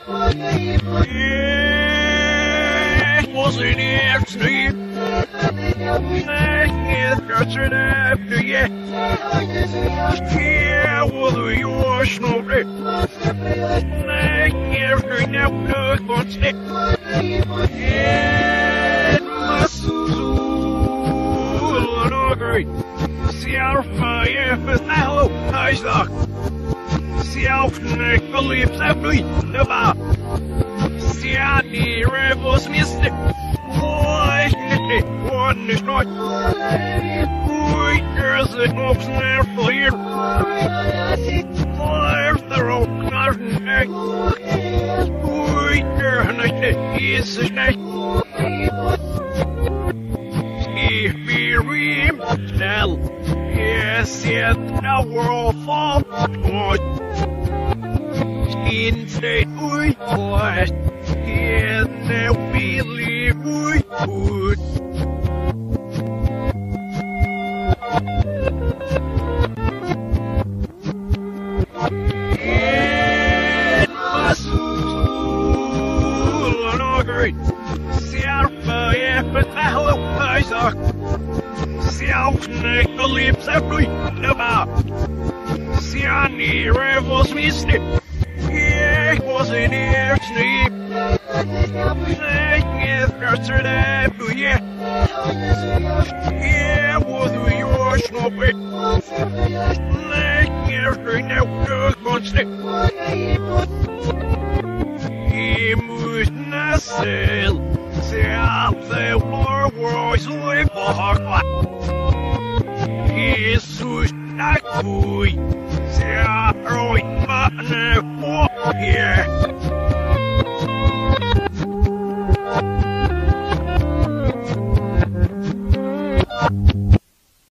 Was in het stream. Het kastje after je. Ja, wat doe je was nog niet. Ik heb nou nog wat stek. Het was zo nog. Zelf je vertellen, hij zag. Zelf niet verliefd zijn niet. De baan. Ja, die rebels miste. One is not. There's a box there for you. There's the rope, garden egg. Is a snake. If we ream, tell. Yes, yet now we're all fall. Instead, we quite. And now believe we would. It was an augury. Self-fire, but hello, Isaac. Self-snake believes every about. Siani revels mystic. Yeah, it was an air sleep. Yeah, what do you wash no bit? Like every now constant. He must not sell. Self the war was like a hawk. He is so stuck. Self right, but now, yeah.